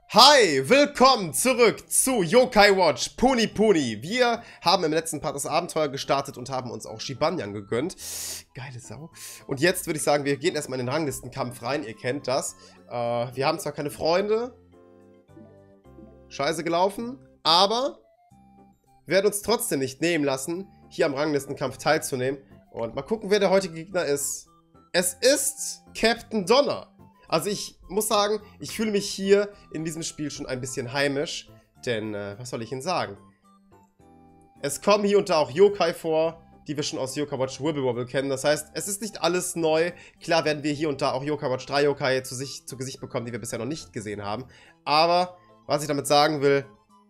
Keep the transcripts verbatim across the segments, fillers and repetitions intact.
Hi, willkommen zurück zu Yokai Watch Puni Puni. Wir haben im letzten Part das Abenteuer gestartet und haben uns auch Shibanyan gegönnt. Geile Sau. Und jetzt würde ich sagen, wir gehen erstmal in den Ranglistenkampf rein. Ihr kennt das. Äh, wir haben zwar keine Freunde. Scheiße gelaufen. Aber wir werden uns trotzdem nicht nehmen lassen, hier am Ranglistenkampf teilzunehmen. Und mal gucken, wer der heutige Gegner ist. Es ist Captain Donner. Also ich muss sagen, ich fühle mich hier in diesem Spiel schon ein bisschen heimisch. Denn, äh, was soll ich Ihnen sagen? Es kommen hier und da auch Yokai vor, die wir schon aus Yokai Watch Wibble Wobble kennen. Das heißt, es ist nicht alles neu. Klar werden wir hier und da auch Yokai Watch drei Yokai zu, sich, zu Gesicht bekommen, die wir bisher noch nicht gesehen haben. Aber, was ich damit sagen will,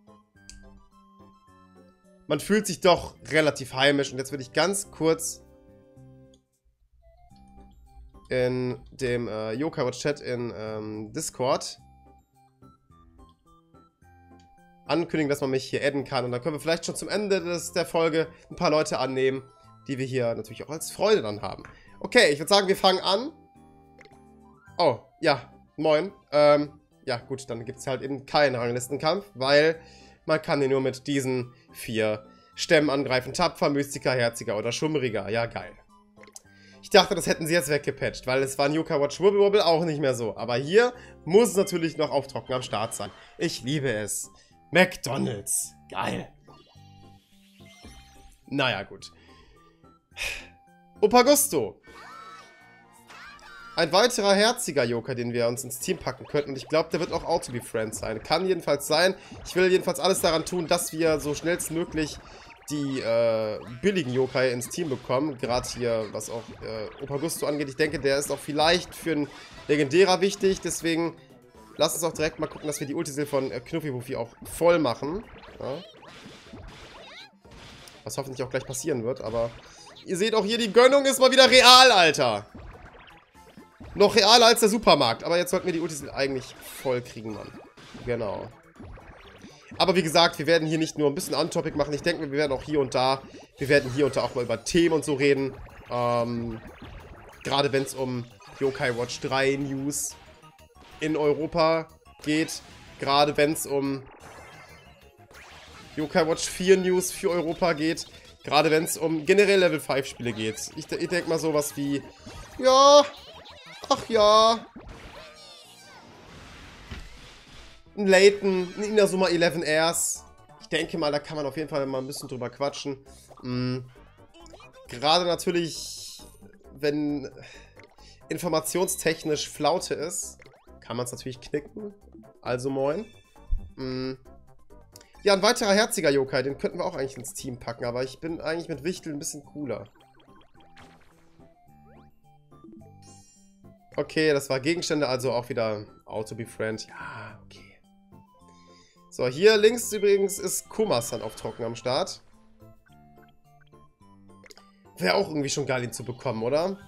man fühlt sich doch relativ heimisch. Und jetzt würde ich ganz kurz in dem äh, Yokai Watch Chat in ähm, Discord ankündigen, dass man mich hier adden kann. Und dann können wir vielleicht schon zum Ende des, der Folge ein paar Leute annehmen, die wir hier natürlich auch als Freude dann haben. Okay, ich würde sagen, wir fangen an. Oh, ja, moin. Ähm, ja, gut, dann gibt es halt eben keinen Ranglistenkampf, weil man kann hier nur mit diesen vier Stämmen angreifen. Tapfer, Mystiker, Herziger oder Schummriger. Ja, geil. Ich dachte, das hätten sie jetzt weggepatcht, weil es war in Yokai Watch Wibble Wobble auch nicht mehr so. Aber hier muss es natürlich noch auf Trocken am Start sein. Ich liebe es. McDonald's. Geil. Naja, gut. Opagusto. Ein weiterer herziger Yokai, den wir uns ins Team packen könnten. Und ich glaube, der wird auch Auto-Befriend sein. Kann jedenfalls sein. Ich will jedenfalls alles daran tun, dass wir so schnellstmöglich die äh, billigen Yokai ins Team bekommen. Gerade hier, was auch äh, Opagusto angeht. Ich denke, der ist auch vielleicht für einen Legendärer wichtig. Deswegen lasst uns auch direkt mal gucken, dass wir die Ultisil von äh, Knuffi-Wuffi auch voll machen. Ja. Was hoffentlich auch gleich passieren wird. Aber ihr seht auch hier, die Gönnung ist mal wieder real, Alter. Noch realer als der Supermarkt. Aber jetzt sollten wir die Ultisil eigentlich voll kriegen, Mann. Genau. Aber wie gesagt, wir werden hier nicht nur ein bisschen Untopic machen. Ich denke, wir werden auch hier und da, wir werden hier und da auch mal über Themen und so reden. Ähm, gerade wenn es um Yokai Watch drei News in Europa geht. Gerade wenn es um Yokai Watch vier News für Europa geht. Gerade wenn es um generell Level fünf Spiele geht. Ich, ich denke mal sowas wie, ja, ach ja, ein Layton, ein Inazuma elf Airs. Ich denke mal, da kann man auf jeden Fall mal ein bisschen drüber quatschen. Mhm. Gerade natürlich, wenn informationstechnisch Flaute ist, kann man es natürlich knicken. Also moin. Mhm. Ja, ein weiterer herziger Yokai, den könnten wir auch eigentlich ins Team packen, aber ich bin eigentlich mit Wichtel ein bisschen cooler. Okay, das war Gegenstände, also auch wieder Auto-Befriend. Ja, okay. So, hier links übrigens ist Kuma-san auf Trocken am Start. Wäre auch irgendwie schon geil, ihn zu bekommen, oder?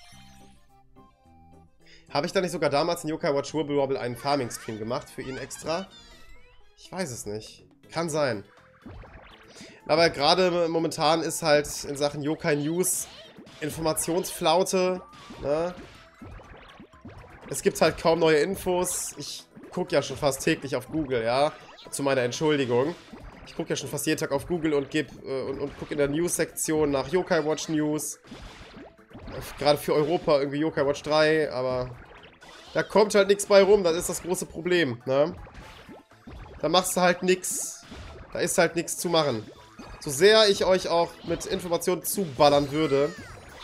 Habe ich da nicht sogar damals in Yokai Watch Wibble Wobble einen Farming-Stream gemacht für ihn extra? Ich weiß es nicht. Kann sein. Aber gerade momentan ist halt in Sachen Yokai News Informationsflaute, ne? Es gibt halt kaum neue Infos. Ich gucke ja schon fast täglich auf Google, ja? Zu meiner Entschuldigung. Ich gucke ja schon fast jeden Tag auf Google und, geb, äh, und, und gucke in der News-Sektion nach Yokai Watch News. Gerade für Europa irgendwie Yokai Watch drei, aber da kommt halt nichts bei rum. Das ist das große Problem, ne? Da machst du halt nichts. Da ist halt nichts zu machen. So sehr ich euch auch mit Informationen zuballern würde.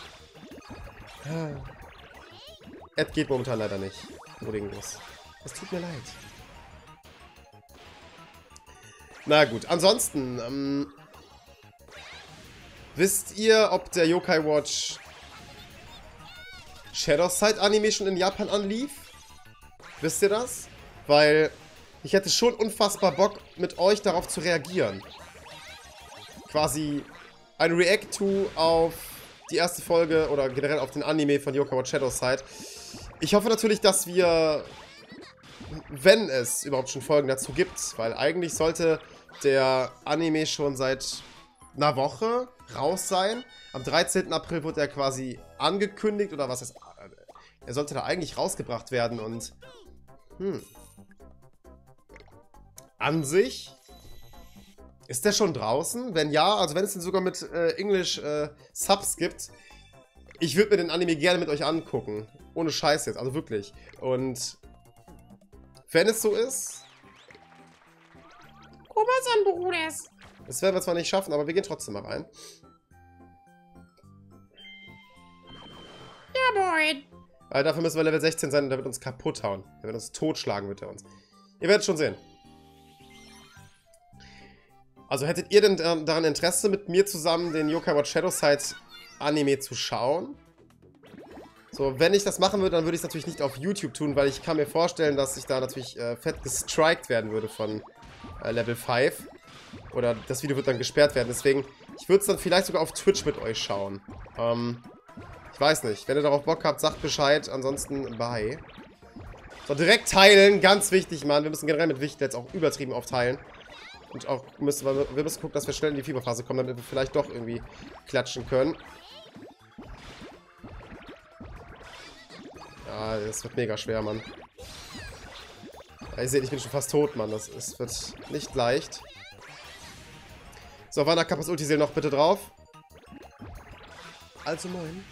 Es geht momentan leider nicht. Problemlos. Es tut mir leid. Na gut, ansonsten, ähm, wisst ihr, ob der Yokai Watch Shadowside Anime schon in Japan anlief? Wisst ihr das? Weil ich hätte schon unfassbar Bock, mit euch darauf zu reagieren. Quasi ein React-to auf die erste Folge oder generell auf den Anime von Yokai Watch Shadowside. Ich hoffe natürlich, dass wir, wenn es überhaupt schon Folgen dazu gibt, weil eigentlich sollte der Anime schon seit einer Woche raus sein. Am dreizehnten April wurde er quasi angekündigt, oder was heißt, er sollte da eigentlich rausgebracht werden und, hm, an sich. Ist der schon draußen? Wenn ja, also wenn es den sogar mit äh, English äh, Subs gibt, ich würde mir den Anime gerne mit euch angucken. Ohne Scheiß jetzt, also wirklich. Und wenn es so ist... Guck mal an, Bruders. Das werden wir zwar nicht schaffen, aber wir gehen trotzdem mal rein. Ja, moin. Weil dafür müssen wir Level sechzehn sein und der wird uns kaputt hauen. Der wird uns totschlagen, wird er uns. Ihr werdet schon sehen. Also hättet ihr denn daran Interesse, mit mir zusammen den Yokai Watch Shadowside Anime zu schauen? So, wenn ich das machen würde, dann würde ich es natürlich nicht auf YouTube tun, weil ich kann mir vorstellen, dass ich da natürlich äh, fett gestrikt werden würde von äh, Level fünf. Oder das Video wird dann gesperrt werden. Deswegen, ich würde es dann vielleicht sogar auf Twitch mit euch schauen. Ähm, ich weiß nicht. Wenn ihr darauf Bock habt, sagt Bescheid. Ansonsten, bye. So, direkt teilen. Ganz wichtig, Mann. Wir müssen generell mit Wicht jetzt auch übertrieben oft teilen. Und auch müssen wir, wir müssen gucken, dass wir schnell in die Fieberphase kommen, damit wir vielleicht doch irgendwie klatschen können. Ja, das wird mega schwer, Mann. Ja, ihr seht, ich bin schon fast tot, Mann. Das, das wird nicht leicht. So, Wanderkappas Ultiseel noch bitte drauf. Also moin.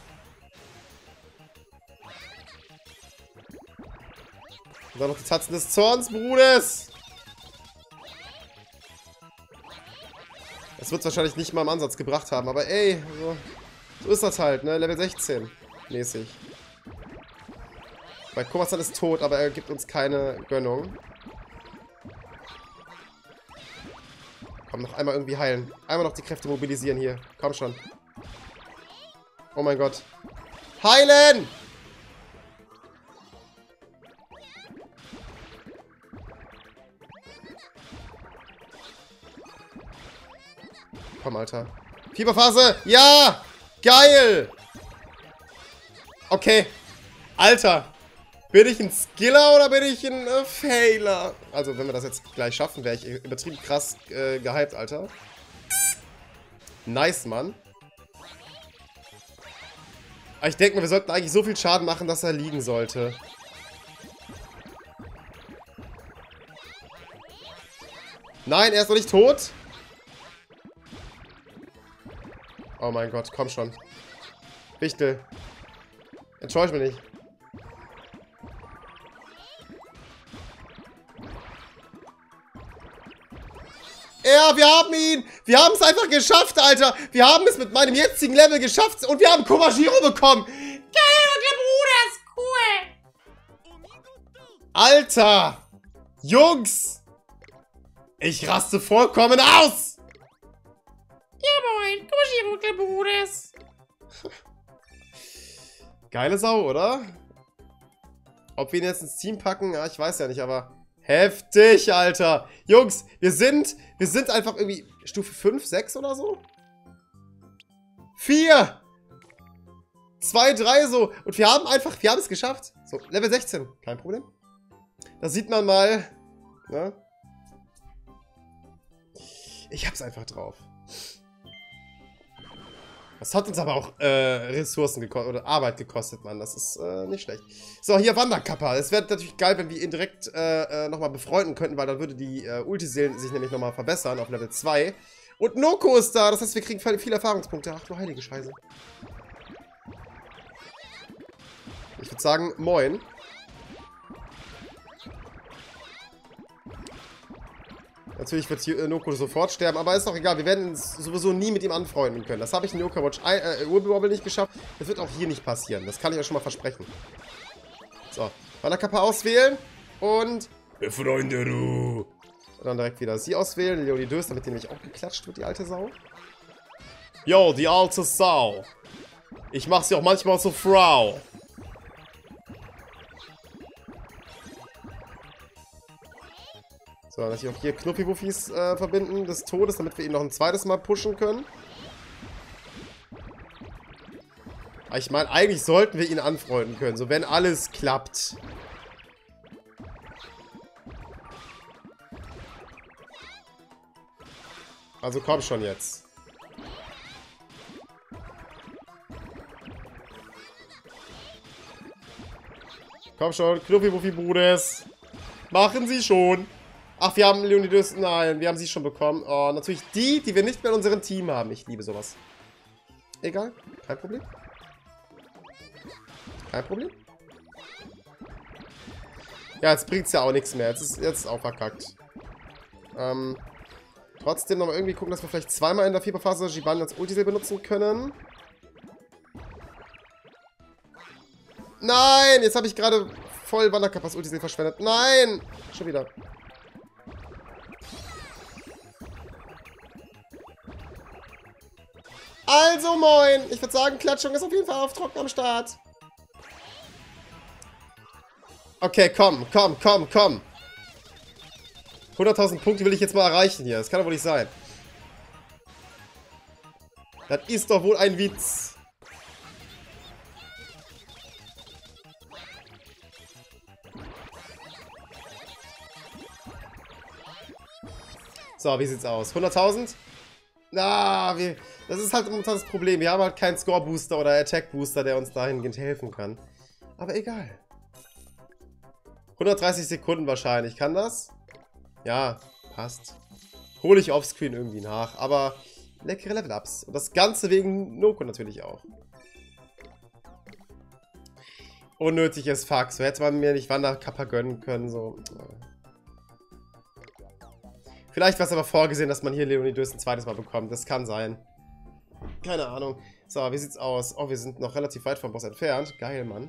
Und dann noch die Tatzen des Zorns, Bruders. Das wird es wahrscheinlich nicht mal im Ansatz gebracht haben, aber ey, so, so ist das halt, ne? Level sechzehn mäßig. Weil Komasan ist tot, aber er gibt uns keine Gönnung. Komm, noch einmal irgendwie heilen. Einmal noch die Kräfte mobilisieren hier. Komm schon. Oh mein Gott. Heilen! Komm, Alter. Fieberphase! Ja! Geil! Okay. Alter. Bin ich ein Skiller oder bin ich ein äh, Failer? Also, wenn wir das jetzt gleich schaffen, wäre ich übertrieben krass äh, gehypt, Alter. Nice, Mann. Aber ich denke mal, wir sollten eigentlich so viel Schaden machen, dass er liegen sollte. Nein, er ist noch nicht tot. Oh mein Gott, komm schon. Wichtel. Enttäusch mich nicht. Ja, wir haben ihn! Wir haben es einfach geschafft, Alter! Wir haben es mit meinem jetzigen Level geschafft und wir haben Komashiro bekommen! Geil, Bruder, ist cool! Alter! Jungs! Ich raste vollkommen aus! Ja, moin, Komashiro, Bruders. Geile Sau, oder? Ob wir ihn jetzt ins Team packen? Ja, ich weiß ja nicht, aber... Heftig, Alter. Jungs, wir sind, wir sind einfach irgendwie Stufe fünf, sechs oder so. vier. zwei, drei so. Und wir haben einfach, wir haben es geschafft. So, Level sechzehn. Kein Problem. Da sieht man mal. Ne? Ich hab's einfach drauf. Das hat uns aber auch äh, Ressourcen gekostet, oder Arbeit gekostet, Mann. Das ist äh, nicht schlecht. So, hier Wanderkappa. Es wäre natürlich geil, wenn wir ihn direkt äh, äh, nochmal befreunden könnten, weil dann würde die äh, Ultiseelen sich nämlich nochmal verbessern auf Level zwei. Und Noko ist da. Das heißt, wir kriegen viele Erfahrungspunkte. Ach du heilige Scheiße. Ich würde sagen, moin. Natürlich wird hier, äh, Noko sofort sterben, aber ist doch egal. Wir werden uns sowieso nie mit ihm anfreunden können. Das habe ich in Yokai Watch äh, Wibblewobble nicht geschafft. Das wird auch hier nicht passieren. Das kann ich euch schon mal versprechen. So, Wanderkappa auswählen und befreunde du. Und dann direkt wieder sie auswählen. Leonidas, damit die nämlich auch geklatscht wird, die alte Sau. Yo, die alte Sau. Ich mache sie auch manchmal zur Frau. So, natürlich auch hier Knuppi-Wuffis äh, verbinden des Todes, damit wir ihn noch ein zweites Mal pushen können. Aber ich meine, eigentlich sollten wir ihn anfreunden können, so wenn alles klappt. Also komm schon jetzt. Komm schon, Knuppi-Wuffi-Bruders. Machen Sie schon. Ach, wir haben Leonidas. Nein, wir haben sie schon bekommen. Oh, natürlich die, die wir nicht mehr in unserem Team haben. Ich liebe sowas. Egal, kein Problem. Kein Problem. Ja, jetzt bringt es ja auch nichts mehr. Jetzt ist jetzt auch verkackt. Ähm, trotzdem nochmal irgendwie gucken, dass wir vielleicht zweimal in der Fieberphase Giban als Ultisee benutzen können. Nein, jetzt habe ich gerade voll Wandercup als Ultisee verschwendet. Nein, schon wieder. Also moin, ich würde sagen, Klatschung ist auf jeden Fall auf Trocken am Start. Okay, komm, komm, komm, komm. hunderttausend Punkte will ich jetzt mal erreichen hier. Das kann doch wohl nicht sein. Das ist doch wohl ein Witz. So, wie sieht's aus? hunderttausend? Na, wir, das ist halt momentan das Problem. Wir haben halt keinen Score-Booster oder Attack-Booster, der uns dahingehend helfen kann. Aber egal. hundertdreißig Sekunden wahrscheinlich. Kann das? Ja, passt. Hole ich offscreen irgendwie nach. Aber leckere Level-Ups. Und das Ganze wegen Noko natürlich auch. Unnötiges Fuck. So hätte man mir nicht Wanderkappa gönnen können. So. Vielleicht war es aber vorgesehen, dass man hier Leonidas ein zweites Mal bekommt. Das kann sein. Keine Ahnung. So, wie sieht's aus? Oh, wir sind noch relativ weit vom Boss entfernt. Geil, Mann.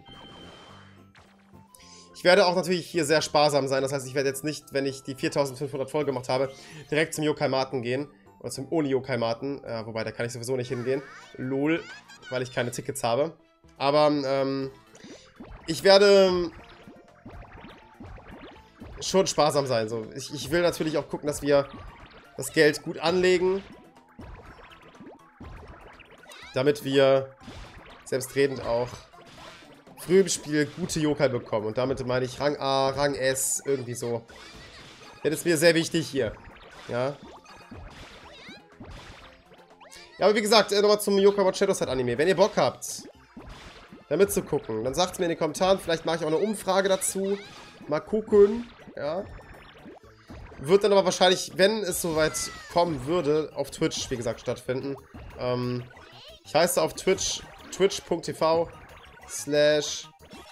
Ich werde auch natürlich hier sehr sparsam sein. Das heißt, ich werde jetzt nicht, wenn ich die viertausendfünfhundert voll gemacht habe, direkt zum Yokai-Maten gehen. Oder zum Oni-Yokai-Maten. Äh, wobei, da kann ich sowieso nicht hingehen. Lol, weil ich keine Tickets habe. Aber, ähm, ich werde schon sparsam sein. So. Ich, ich will natürlich auch gucken, dass wir das Geld gut anlegen. Damit wir selbstredend auch früh im Spiel gute Yokai bekommen. Und damit meine ich Rang A, Rang S, irgendwie so. Das ist mir sehr wichtig hier. Ja. Ja, aber wie gesagt, nochmal zum Yokai Watch Shadow Set Anime. Wenn ihr Bock habt, da mitzugucken, dann sagt es mir in den Kommentaren. Vielleicht mache ich auch eine Umfrage dazu. Mal gucken. Ja. Wird dann aber wahrscheinlich, wenn es soweit kommen würde, auf Twitch, wie gesagt, stattfinden. Ähm, ich heiße auf Twitch, twitch punkt tv slash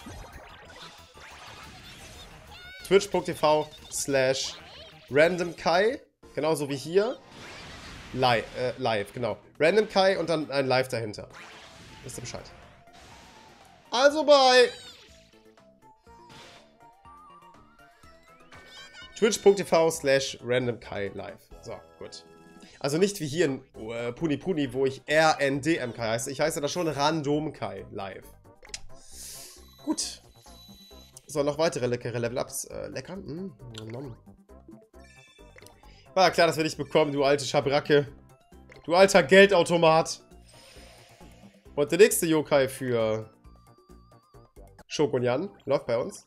twitch punkt tv slash randomkai, genauso wie hier. Live, äh, live, genau. randomkai und dann ein Live dahinter. Wisst ihr Bescheid. Also bei twitch punkt tv slash randomkai live. So, gut. Also nicht wie hier in äh, Puni Puni, wo ich R N D M Kai heiße. Ich heiße da schon Randomkai live. Gut. So, noch weitere leckere Level-Ups. Äh, lecker? Mm, mm. War klar, dass wir dich bekommen, du alte Schabracke. Du alter Geldautomat. Und der nächste Yokai für Shokunyan läuft bei uns.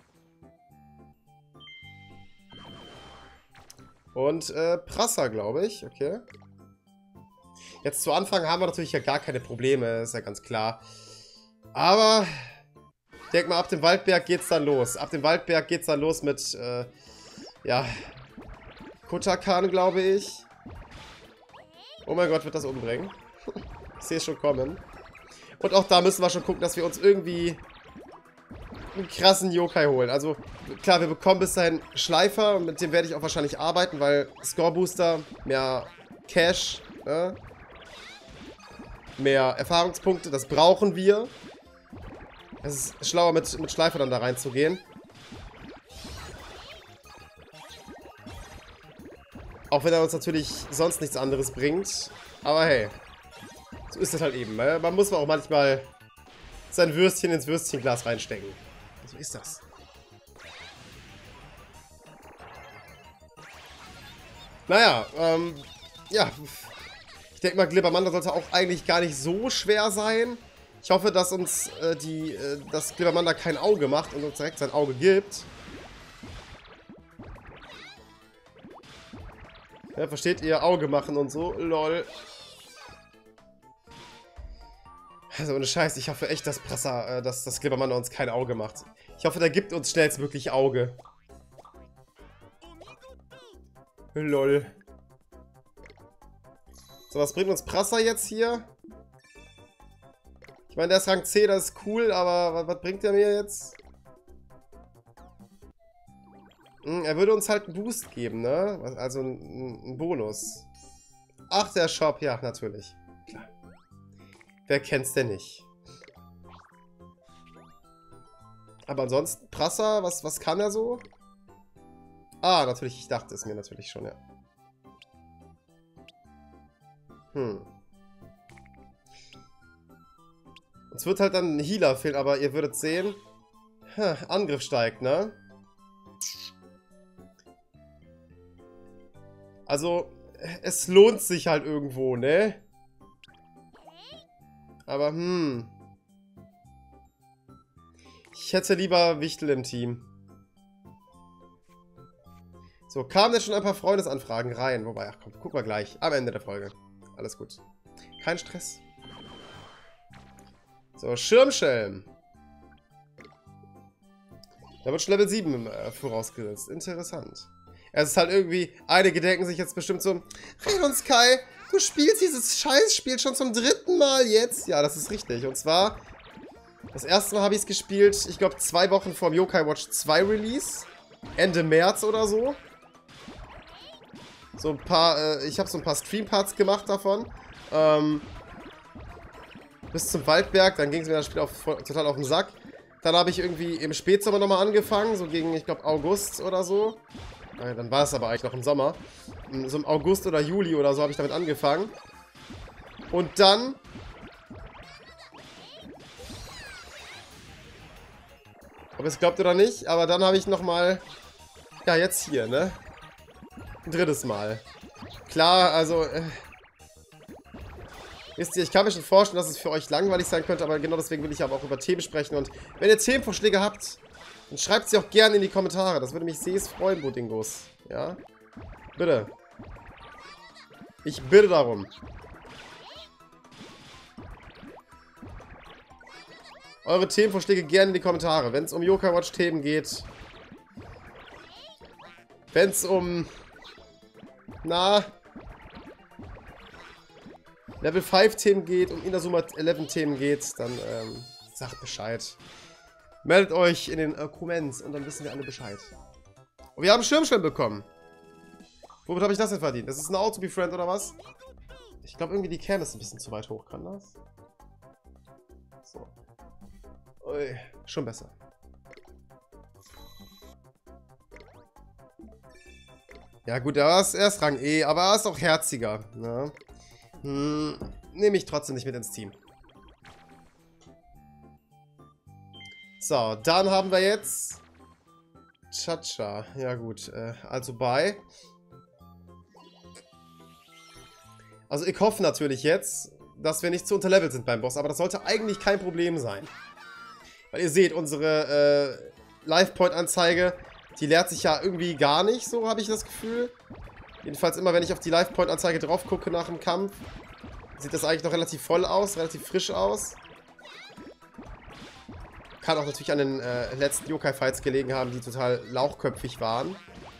Und äh, Prasser, glaube ich. Okay. Jetzt zu Anfang haben wir natürlich ja gar keine Probleme, ist ja ganz klar. Aber ich denke mal, ab dem Waldberg geht's dann los. Ab dem Waldberg geht's dann los mit, äh, ja, Kotakan, glaube ich. Oh mein Gott, wird das umbringen. Ich sehe es schon kommen. Und auch da müssen wir schon gucken, dass wir uns irgendwie einen krassen Yokai holen. Also, klar, wir bekommen bis dahin Schleifer und mit dem werde ich auch wahrscheinlich arbeiten, weil Score Booster, mehr Cash, äh, mehr Erfahrungspunkte, das brauchen wir. Es ist schlauer, mit, mit Schleifer dann da reinzugehen. Auch wenn er uns natürlich sonst nichts anderes bringt. Aber hey, so ist das halt eben. Ne? Man muss auch manchmal sein Würstchen ins Würstchenglas reinstecken. So ist das. Naja, ähm, ja. Ich denke mal, Glibbermanda sollte auch eigentlich gar nicht so schwer sein. Ich hoffe, dass uns äh, die, äh, dass Glibbermanda kein Auge macht und uns direkt sein Auge gibt. Ja, versteht ihr? Auge machen und so. Lol. Also ohne Scheiß, ich hoffe echt, dass Prasser, äh, dass das Glibbermanda uns kein Auge macht. Ich hoffe, der gibt uns schnellstmöglich Auge. Lol. So, was bringt uns Prasser jetzt hier? Ich meine, der ist Rang zehn, das ist cool, aber was, was bringt der mir jetzt? Hm, er würde uns halt einen Boost geben, ne? Also einen, einen Bonus. Ach, der Shop, ja, natürlich. Klar. Wer kennt's denn nicht? Aber ansonsten, Prasser, was, was kann er so? Ah, natürlich, ich dachte es mir natürlich schon, ja. Hm. Uns wird halt dann ein Healer fehlen, aber ihr würdet sehen, hm, Angriff steigt, ne? Also, es lohnt sich halt irgendwo, ne? Aber, hm. Ich hätte lieber Wichtel im Team. So, kamen jetzt schon ein paar Freundesanfragen rein. Wobei, ach komm, guck mal gleich. Am Ende der Folge. Alles gut. Kein Stress. So, Schirmschelm. Da wird schon Level sieben äh, vorausgesetzt. Interessant. Es ist halt irgendwie, einige denken sich jetzt bestimmt so, Rhydon Sky, du spielst dieses Scheißspiel schon zum dritten Mal jetzt. Ja, das ist richtig. Und zwar, das erste Mal habe ich es gespielt, ich glaube zwei Wochen vor dem Yokai Watch zwei Release. Ende März oder so. So ein paar, äh, ich habe so ein paar Streamparts gemacht davon. Ähm, bis zum Waldberg, dann ging es mir das Spiel auf, total auf den Sack. Dann habe ich irgendwie im Spätsommer nochmal angefangen, so gegen, ich glaube, August oder so. Äh, dann war es aber eigentlich noch im Sommer. So im August oder Juli oder so habe ich damit angefangen. Und dann... Ob ihr es glaubt oder nicht, aber dann habe ich nochmal... Ja, jetzt hier, ne? Ein drittes Mal. Klar, also... Äh, wisst ihr, ich kann mir schon vorstellen, dass es für euch langweilig sein könnte, aber genau deswegen will ich aber auch über Themen sprechen. Und wenn ihr Themenvorschläge habt, dann schreibt sie auch gerne in die Kommentare. Das würde mich sehr freuen, Budingos. Ja? Bitte. Ich bitte darum. Eure Themenvorschläge gerne in die Kommentare. Wenn es um Yokai Watch Themen geht. Wenn es um... Na... Level fünf Themen geht, um Inazuma elf Themen geht, dann ähm, sagt Bescheid. Meldet euch in den äh, Comments und dann wissen wir alle Bescheid. Und wir haben Schirmschirm bekommen. Womit habe ich das denn verdient? Das ist ein Auto-Befriend oder was? Ich glaube irgendwie die Cam ist ein bisschen zu weit hoch. Kann das? So. Ui, schon besser. Ja gut, er ist erst Rang E, aber er ist auch herziger. Ne? Hm, nehme ich trotzdem nicht mit ins Team. So, dann haben wir jetzt Chacha. Ja gut, äh, also bei. Also ich hoffe natürlich jetzt, dass wir nicht zu unterlevelt sind beim Boss, aber das sollte eigentlich kein Problem sein. Weil ihr seht, unsere äh, Life-Point-Anzeige, die leert sich ja irgendwie gar nicht, so habe ich das Gefühl. Jedenfalls immer, wenn ich auf die Life-Point-Anzeige drauf gucke nach dem Kampf, sieht das eigentlich noch relativ voll aus, relativ frisch aus. Kann auch natürlich an den äh, letzten Yokai-Fights gelegen haben, die total lauchköpfig waren.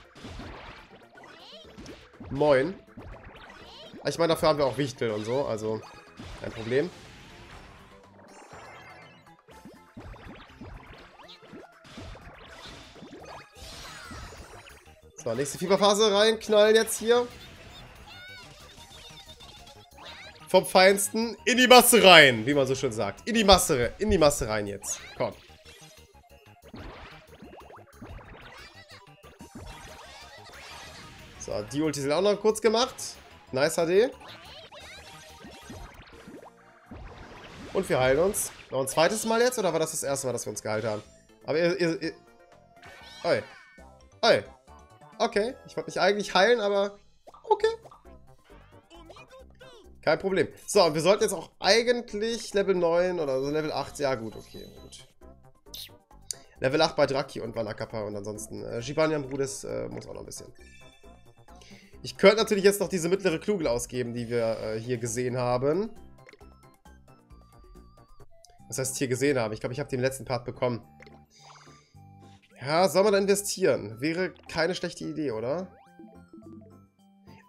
Moin. Ich meine, dafür haben wir auch Wichtel und so, also kein Problem. So, nächste Fieberphase reinknallen jetzt hier. Vom Feinsten in die Masse rein, wie man so schön sagt. In die Masse, in die Masse rein jetzt. Komm. So, die Ulti sind auch noch kurz gemacht. Nice H D. Und wir heilen uns. Noch ein zweites Mal jetzt, oder war das das erste Mal, dass wir uns geheilt haben? Aber ihr... ihr, ihr Oi. Oi. Okay, ich wollte mich eigentlich heilen, aber... Okay. Kein Problem. So, und wir sollten jetzt auch eigentlich Level neun oder so Level acht... Ja gut, okay, gut. Level acht bei Draki und Wanakappa und ansonsten... Äh, Gibanian Brudes äh, muss auch noch ein bisschen. Ich könnte natürlich jetzt noch diese mittlere Klugel ausgeben, die wir äh, hier gesehen haben. Was heißt hier gesehen haben? Ich glaube, ich habe den letzten Part bekommen. Ja, soll man da investieren? Wäre keine schlechte Idee, oder?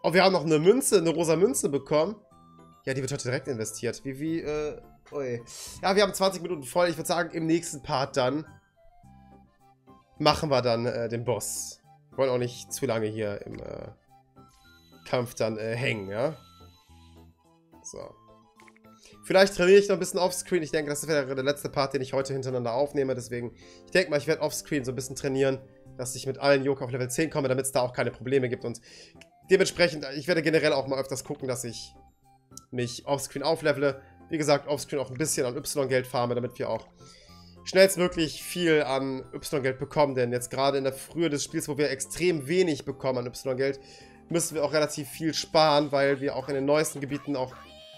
Oh, wir haben noch eine Münze, eine rosa Münze bekommen. Ja, die wird heute direkt investiert. Wie, wie, äh, ui. Ja, wir haben zwanzig Minuten voll. Ich würde sagen, im nächsten Part dann machen wir dann äh, den Boss. Wir wollen auch nicht zu lange hier im äh, Kampf dann äh, hängen, ja? So. Vielleicht trainiere ich noch ein bisschen offscreen. Ich denke, das wäre der letzte Part, den ich heute hintereinander aufnehme. Deswegen, ich denke mal, ich werde offscreen so ein bisschen trainieren, dass ich mit allen Yokai auf Level zehn komme, damit es da auch keine Probleme gibt. Und dementsprechend, ich werde generell auch mal öfters gucken, dass ich mich offscreen auflevele. Wie gesagt, offscreen auch ein bisschen an Y-Geld farme, damit wir auch schnellstmöglich viel an Y-Geld bekommen. Denn jetzt gerade in der Frühe des Spiels, wo wir extrem wenig bekommen an Y-Geld, müssen wir auch relativ viel sparen, weil wir auch in den neuesten Gebieten auch...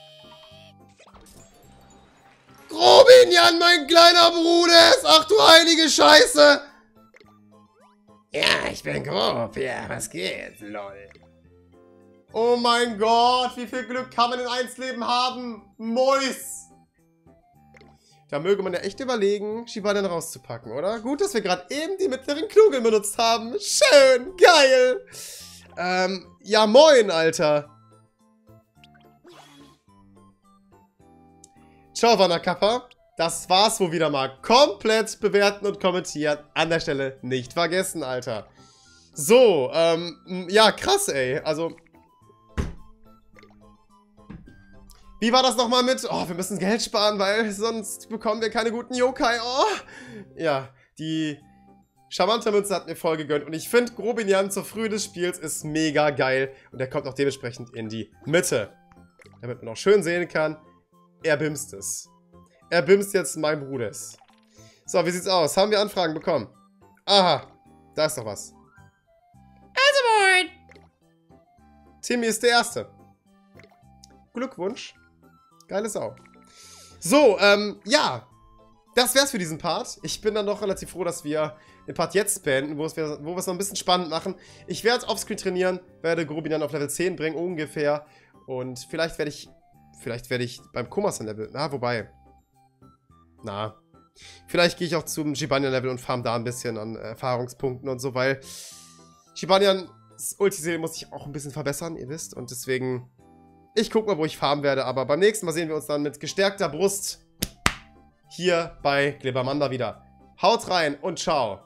Grobinian, mein kleiner Bruder! Ach du heilige Scheiße! Ja, ich bin grob. Ja, was geht, lol. Oh mein Gott, wie viel Glück kann man in eins Leben haben? Mois! Da möge man ja echt überlegen, Shibanen rauszupacken, oder? Gut, dass wir gerade eben die mittleren Kugeln benutzt haben. Schön, geil! Ähm, ja moin, Alter. Ciao, Wanakappa. Das war's wohl wieder mal. Komplett bewerten und kommentieren. An der Stelle nicht vergessen, Alter. So, ähm, ja, krass, ey. Also... Wie war das nochmal mit? Oh, wir müssen Geld sparen, weil sonst bekommen wir keine guten Yokai. Oh. Ja, die charmante Münze hat mir voll gegönnt. Und ich finde, Grobinian zur Früh des Spiels ist mega geil. Und er kommt auch dementsprechend in die Mitte. Damit man auch schön sehen kann, er bimst es. Er bimst jetzt mein Bruders. So, wie sieht's aus? Haben wir Anfragen bekommen? Aha, da ist doch was. Also moin. Timmy ist der Erste. Glückwunsch. Geile Sau. So, ähm, ja. Das wär's für diesen Part. Ich bin dann doch relativ froh, dass wir den Part jetzt beenden, wo, es, wo wir es noch ein bisschen spannend machen. Ich werde offscreen trainieren, werde Grobinian auf Level zehn bringen, ungefähr. Und vielleicht werde ich, vielleicht werde ich beim Komasan-Level, na, wobei, na, vielleicht gehe ich auch zum Shibanian-Level und farm da ein bisschen an Erfahrungspunkten und so, weil Shibanians Ulti-Seele muss ich auch ein bisschen verbessern, ihr wisst, und deswegen... Ich gucke mal, wo ich farmen werde, aber beim nächsten Mal sehen wir uns dann mit gestärkter Brust hier bei Glibbermanda wieder. Haut rein und ciao.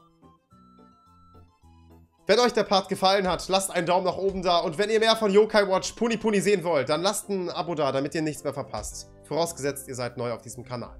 Wenn euch der Part gefallen hat, lasst einen Daumen nach oben da. Und wenn ihr mehr von Yokai Watch Puni Puni sehen wollt, dann lasst ein Abo da, damit ihr nichts mehr verpasst. Vorausgesetzt, ihr seid neu auf diesem Kanal.